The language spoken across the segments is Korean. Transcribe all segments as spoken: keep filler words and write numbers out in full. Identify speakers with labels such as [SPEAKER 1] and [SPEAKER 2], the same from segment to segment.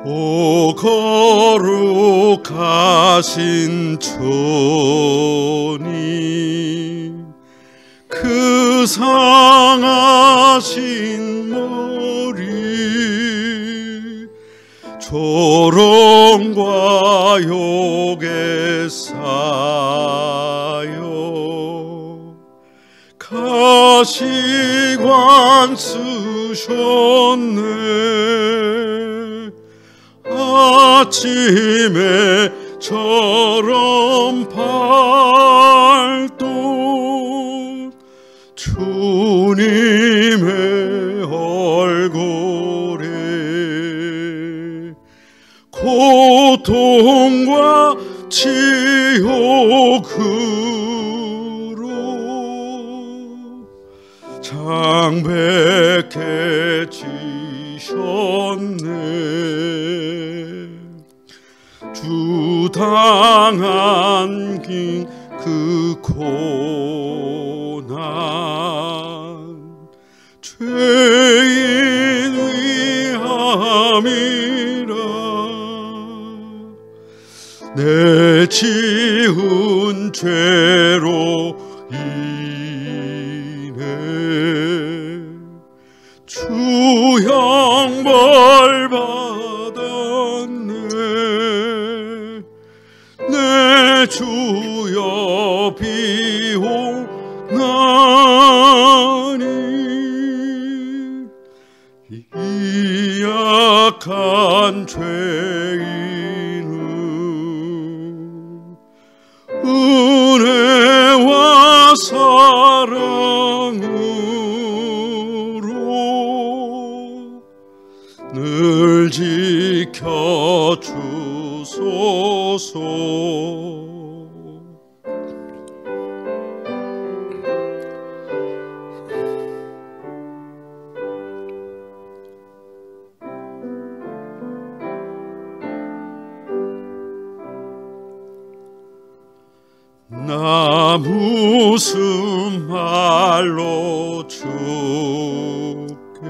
[SPEAKER 1] 오 거룩하신 주님, 그 상하신 머리 조롱과 욕에 쌓여 가시관 쓰셨네. 아침에 처럼 밝던 주님의 얼굴에 고통과 치욕으로 장백해지셨네. 주 당한 긴 그 고난 죄인 위함이라. 내 지은 죄로 인해 주 형벌 받았네. 내 주여 비오나니 이 약한 죄인은 은혜와 사랑으로 늘 지켜주소서. 나 무슨 말로 주께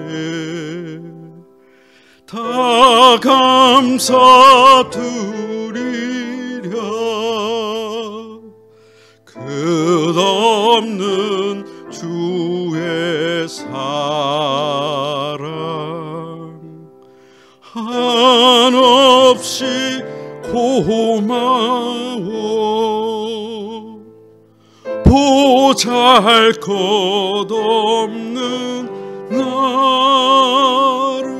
[SPEAKER 1] 다 감사드리랴. 끝없는 주의 사랑 한없이 고마워. 보잘것없는 나를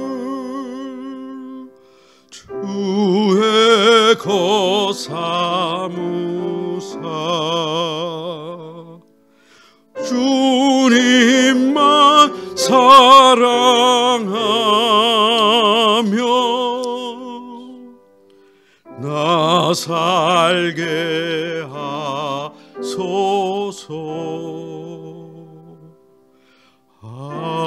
[SPEAKER 1] 주의 거 삼으사 주님만 사랑하며 나 살게 하소서. 아